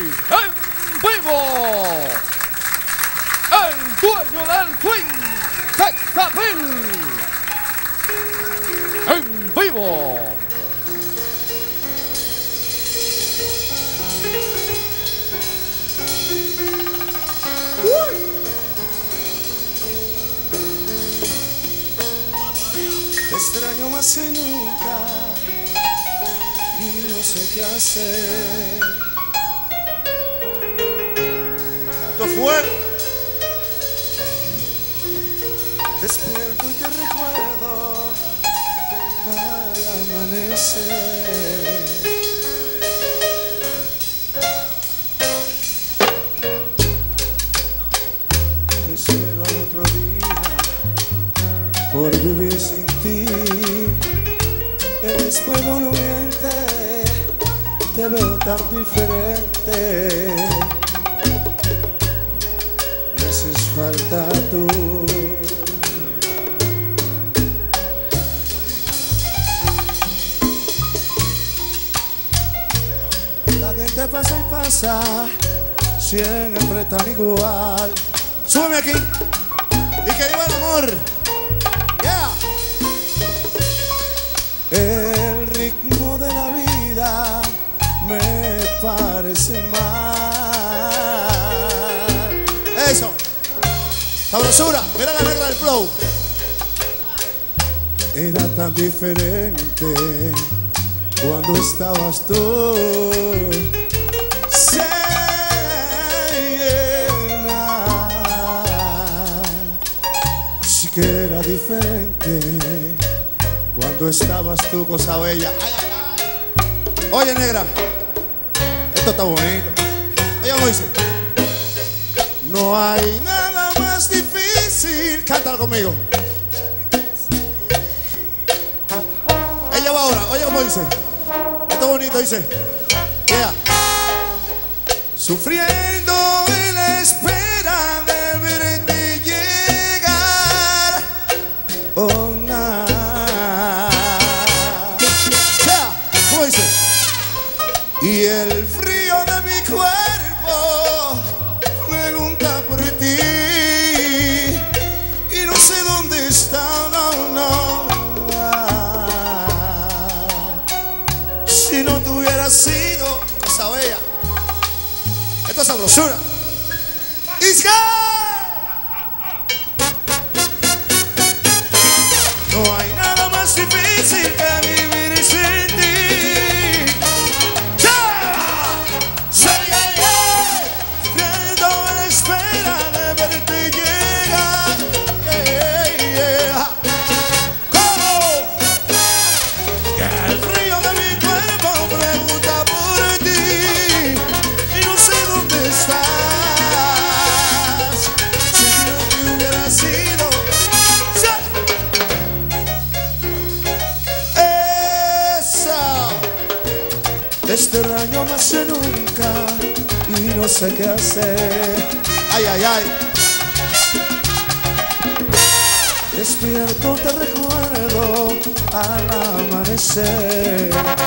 en vivo, el dueño del swing, Sex Appeal, en vivo. Te extraño más que nunca y no sé qué hacer. Tanto fuego. Despierto y te recuerdo al amanecer. Te espero al otro día por vivir sin ti. El espejo no miente, te veo tan diferente. Me haces falta tú. La gente pasa y pasa, siempre tan igual. Súbeme aquí y que viva el amor. Yeah. El ritmo de la vida me parece mal. Eso, sabrosura, mira la negra del flow. Era tan diferente cuando estabas tú. Serena, sí que era diferente cuando estabas tú, cosa bella. Ay, ay, ay. Oye, negra, esto está bonito. Ella me dice: no hay nada más difícil. Cántalo conmigo. Ella va ahora. Oye, cómo dice. Esto es bonito, dice. Yeah. Sufriendo en la espera de verte llegar. Oh, y el frío de mi cuerpo pregunta por ti y no sé dónde está, no. Si no te hubiera sido cosa bella. Esto es sabrosura. It's God. No hay nada más difícil que vivir sin ti. Te extraño más que nunca y no sé qué hacer. Ay, ay, ay. Despierto, te recuerdo al amanecer.